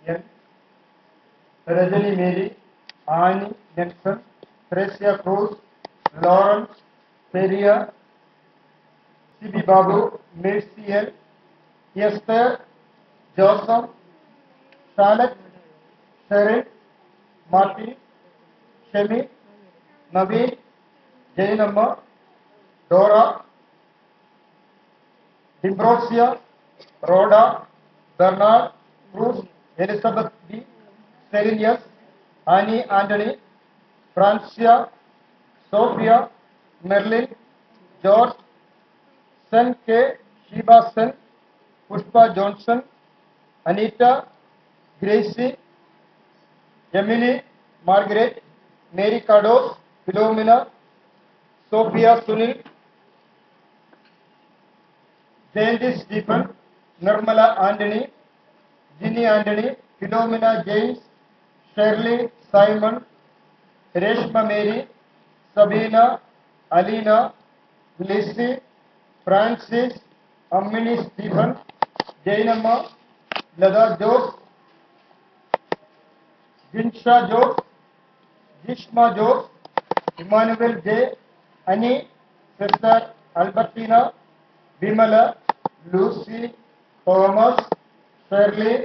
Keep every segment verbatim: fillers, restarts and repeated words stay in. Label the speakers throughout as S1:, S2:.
S1: N. Rajani Mary, Annie Nelson, Tresia Cruz, Lawrence Peria, C B Babu, Mercy L, Esther Joseph, Charlotte, Sharon, Martin, Shemi, Naveen, Jainamma, Dora, Dimbrosia, Rhoda, Bernard, Cruz, Elizabeth B, Serenius, Annie Anthony, Francia, Sophia, Merlin, George, Sen K, Shiba Sen, Pushpa Johnson, Anita, Gracie, Emily, Margaret, Mary Cardos, Philomena, Sophia Sunil, Jayanti Stephen, Nirmala Anthony, Ginny Anthony, Philomena James, Shirley Simon, Reshma Mary, Sabina, Alina, Lizzie, Francis, Ammini Stephen, Jainamma, Lada Jose, Jinsha Jose, Jishma Jose, Emmanuel J, Annie, Sister Albertina, Bimala, Lucy, Thomas, Shirley,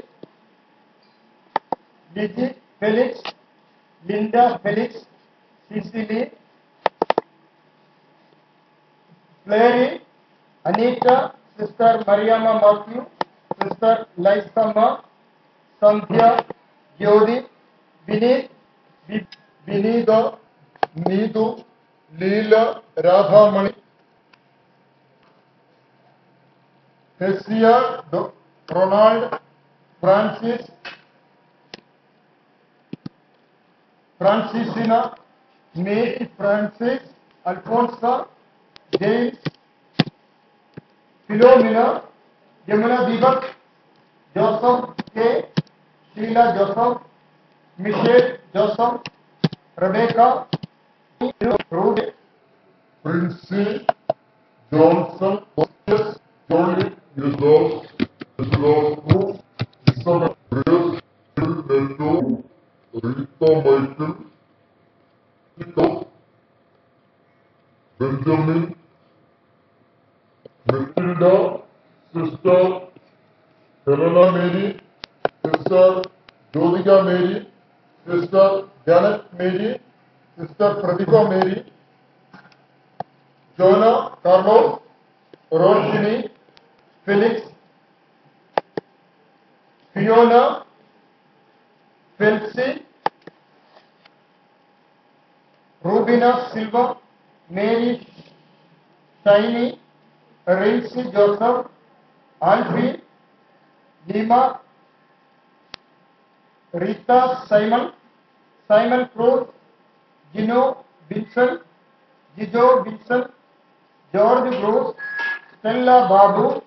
S1: Lizzie Felix, Linda Felix, Cecily, Clary, Anita, Sister Mariama Matthew, Sister Laisama, Sandhya, Jyoti, Vineet, Vinida, Needu, Leela, Radhamani, Tessia, Ronald, Francis, Francisina, Mary Francis, Alfonso, James, Philomena, Yamuna Deepak, Joseph K, Sheila Joseph, Michelle Joseph, Rebecca, Rudy, Prince Johnson, Johnny, Yusuf, Yusuf, Isabel, Grace, Neto, Rita Michael, Tito, Benjamin, Matilda, Sister Helena Mary, Sister Jodika Mary, Sister Janet Mary, Sister Pradipha Mary, Jonah Carlos, Roshini, Felix, Fiona, Felsi, Rubina Silva, Mary Shiny, Rincy Joseph, Alfie, Lima, Rita Simon, Simon Cruz, Gino Vincent, Gijo Vincent, George Bruce, Stella Babu,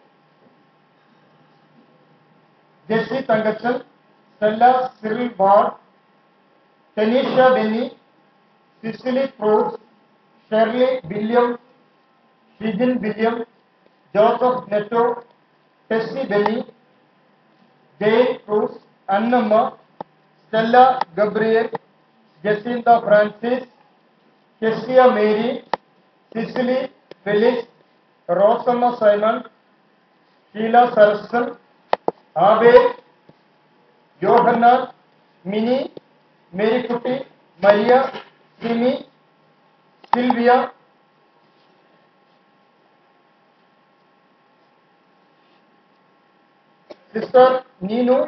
S1: Jesse Tangachan, Stella Cyril Bard, Tanisha Benny, Cecily Cruz, Shirley William, Shijin William, Joseph Neto, Tessie Benny, Jane Cruz, Annamma, Stella Gabriel, Jacinta Francis, Kessia Mary, Cecily Felix, Rosanna Simon, Sheila Sarson, Abel, Johanna, Minnie, Mary Kuti, Maria, Simi, Sylvia, Sister Ninu,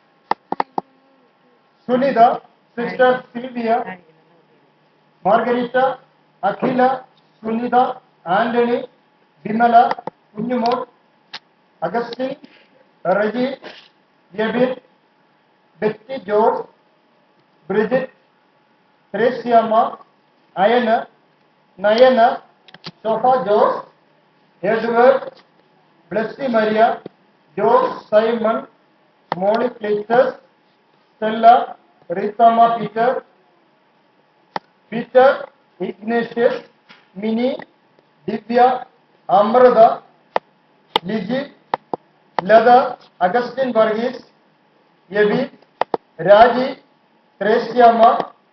S1: Sunida, Sister Sylvia, Margarita, Akhila, Sunida, Anthony, Bimala, Kunyumot, Augustine, Reggie, Yabit, Betty George, Bridget, Tresiama, Ayana, Nayana, Sofa George, Edward, Blessy Maria, George Simon, Monique Leightus, Stella, Ritama Peter, Peter, Ignatius, Minnie, Divya, Amrada, Lizzie, Lada, Augustine Varghese, Yevi, Raji Thresiamma,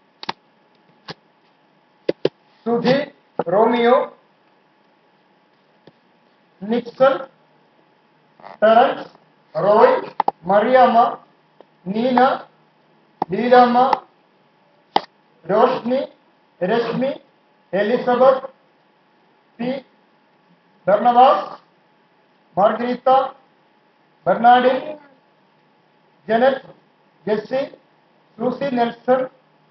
S1: Sudhi Romeo, Nixon, Terrence, Roy, Mariamma, Neena, Leelamma, Roshni, Rashmi, Elizabeth, P Barnabas, Margarita, Bernardine, Janet, Jessy, Susie Nelson,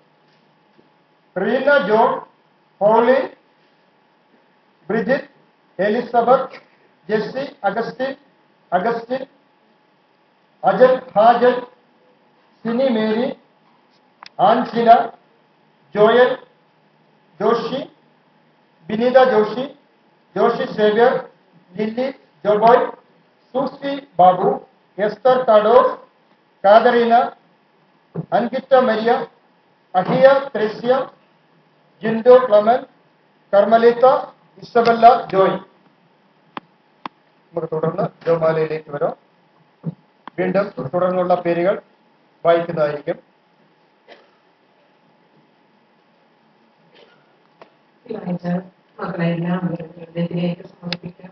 S1: Reena John, Pauline, Bridget, Elizabeth, Jessy, Augustine, Augustine, अजल Hazel, Sini Mary, Anshila, Joel Joshy, Bineetha Joshy, Joshy Xavier, Lily Joboy, Susie Babu, Esther टाडोस, कादरीना, Ankita Maria, अहिया Thresia, Jinto Clement, Carmelita, Isabella Joy. നമുക്ക് തുടർന്ന് ജോമാലയിലേക്ക് വരാം. വീണ്ടും തുടർന്നുള്ള പേരുകൾ വായിക്കുന്നതായിരിക്കും.
S2: മക്കളെല്ലാം ഹൃദയത്തിലേക്ക് സമർപ്പിക്കാം.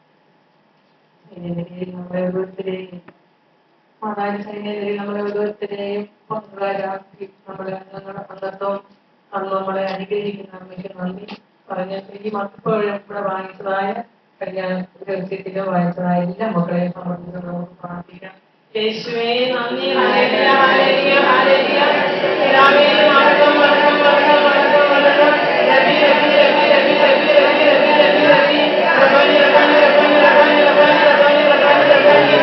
S2: നമ്മളെ ഓരോരുത്തരെയും മാതാവിന്റെ സൈന്യത്തിൽ നമ്മളെ ഓരോരുത്തരെയും പങ്കുകാരാക്കി നമ്മളെ ഞങ്ങളുടെ അംഗത്വം അന്ന് നമ്മളെ അനുഗ്രഹിക്കുന്ന അമ്മയ്ക്ക് നന്ദി പറഞ്ഞ ഈ മക്കളെ ഇവിടെ വാങ്ങിച്ചതായ കല്യാണ രഹസ്യത്തിലോ വായിച്ചതായ എല്ലാ മക്കളെയും സമർപ്പിച്ച് നമുക്ക് പ്രാർത്ഥിക്കാം. യേശുവേ നന്ദി. Hallelujah, hallelujah, hallelujah. കർത്താവേ മഹത്വം, മഹത്വം, മഹത്വം, മഹത്വം, മഹത്വം. രവി രവി രവി രവി രവി രവി രവി രവി രവി റബനി റബനി റബനി റബനി റബനി റബനി റബനി റബനി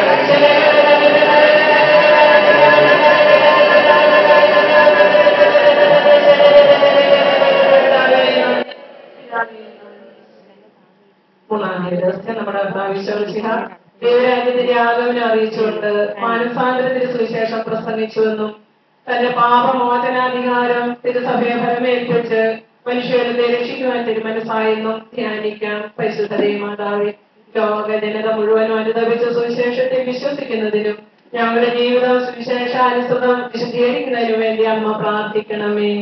S2: മൂന്നാം ദിവസം നമ്മുടെ ഭവിഷ്യവശിഹ ദൈവരാജ്യത്തിന്റെ ആഗമനം അറിയിച്ചുകൊണ്ട് മാനസാന്തരത്തിന്റെ സുവിശേഷം പ്രസംഗിച്ചുവെന്നും തന്റെ പാപമോചനാധികാരം തിരുസഭയെ ഫലമേൽപ്പിച്ച് മനുഷ്യരുടെ രക്ഷിക്കുവാൻ തിരുമനസായെന്നും ധ്യാനിക്കാം. പരിശുദ്ധ മാതാവേ, ലോക ജനത മുഴുവനും അനുദപിച്ച സുവിശേഷത്തെ വിശ്വസിക്കുന്നതിനും ഞങ്ങളുടെ ജീവിതം സുവിശേഷാനുസൃതം വിശദീകരിക്കുന്നതിനു വേണ്ടി അമ്മ പ്രാർത്ഥിക്കണമേ.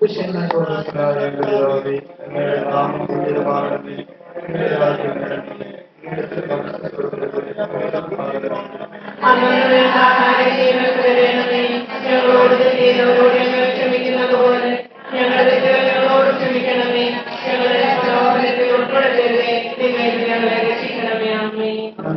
S2: ഞങ്ങളോട് ചെയ്തവരോട് ഞങ്ങൾ ക്ഷമിക്കുന്നത് പോലെ ഞങ്ങളുടെ തെറ്റുകൾ ഞങ്ങളോട് ക്ഷമിക്കണമേ. ഞങ്ങളുടെ പ്രലോഭനത്തിൽ ഉൾപ്പെടുത്തരുതേ, തിന്മയിൽ ഞങ്ങളെ രക്ഷിക്കണമേ. ആമേൻ.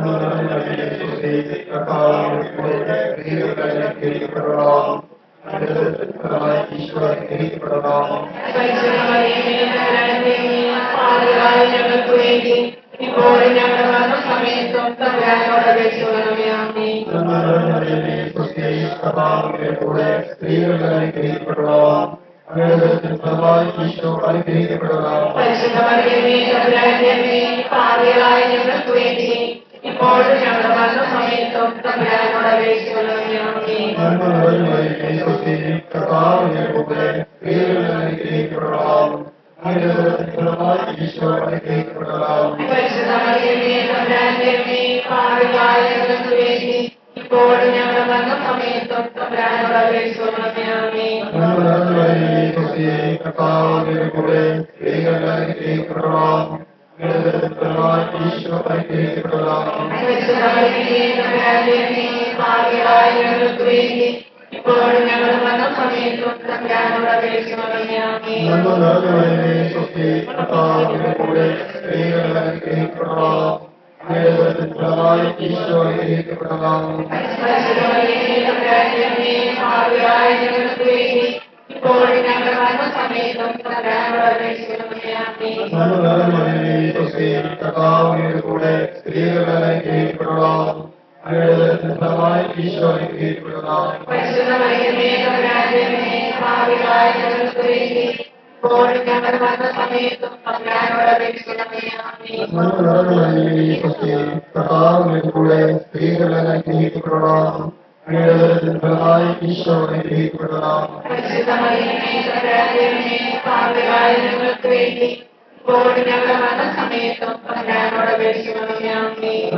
S2: ഞങ്ങൾക്ക് വേണ്ടി ഇപ്പോഴും ഞങ്ങളുടെ മരണസമയത്തും തമ്പുരാനോട് അപേക്ഷിക്കണമേ. ആമേൻ. പാപികളായ ഞങ്ങൾക്ക് വേണ്ടി ഇപ്പോഴും ഞങ്ങളുടെ മരണസമയത്തും തമ്പുരാനോട് അപേക്ഷിക്കണമേ. ആമേൻ. പാപികളായ ഞങ്ങൾക്ക് വേണ്ടി ഇപ്പോഴും ഞങ്ങളുടെ മരണസമയത്തും തമ്പുരാനോട് അപേക്ഷിക്കണമേ. ആമേൻ. പാപികളായ ഞങ്ങൾക്ക് വേണ്ടി ഇപ്പോഴും ഞങ്ങളുടെ മരണസമയത്തും തമ്പുരാനോട് അപേക്ഷിക്കണമേ. ആമേൻ. പാപികളായ ഞങ്ങൾക്ക് വേണ്ടി ഇപ്പോഴും ഞങ്ങളുടെ മരണസമയത്തും തമ്പുരാനോട് അപേക്ഷിക്കണമേ. ആമേൻ. പാപികളായ ഞങ്ങൾക്ക് വേണ്ടി ഇപ്പോഴും ഞങ്ങളുടെ മരണസമയത്തും തമ്പുരാനോട് അപേക്ഷിക്കണമേ. ആമേൻ. പാപികളായ ഞങ്ങൾക്ക് വേണ്ടി ഇപ്പോഴും ഞങ്ങളുടെ മരണസമയത്തും തമ്പുരാനോട് അപേക്ഷിക്കണമേ. ആമേൻ.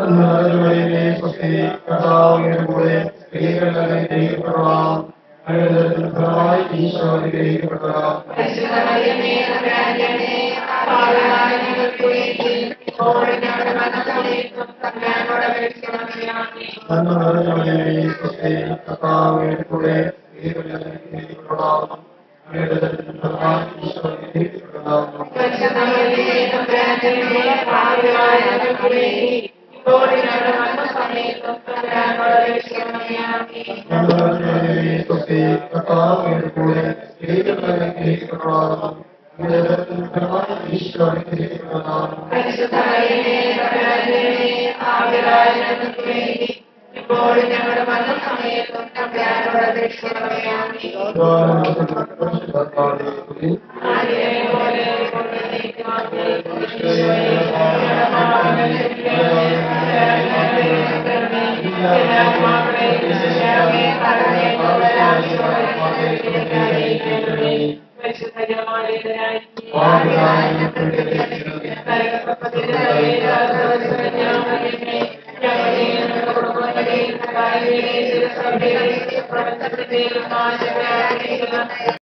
S2: ഞങ്ങളുടെ